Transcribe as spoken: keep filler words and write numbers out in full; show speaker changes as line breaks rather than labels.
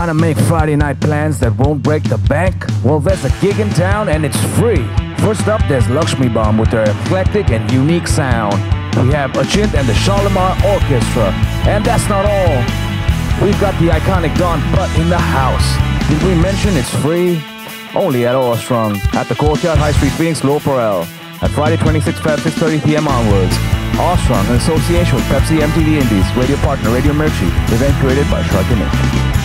Trying to make Friday night plans that won't break the bank? Well, there's a gig in town and it's free. First up, there's Lakshmi Bomb with their eclectic and unique sound. We have Achint and the Shalimar Orchestra. And that's not all. We've got the iconic Don Butt in the house. Did we mention it's free? Only at Awestrung, at the Courtyard, High Street, Phoenix, Lower Parel. At Friday, twenty-sixth February, six thirty p m onwards. Awestrung, in association with Pepsi, M T V Indies, radio partner Radio Mirchi, event created by Shark Nation.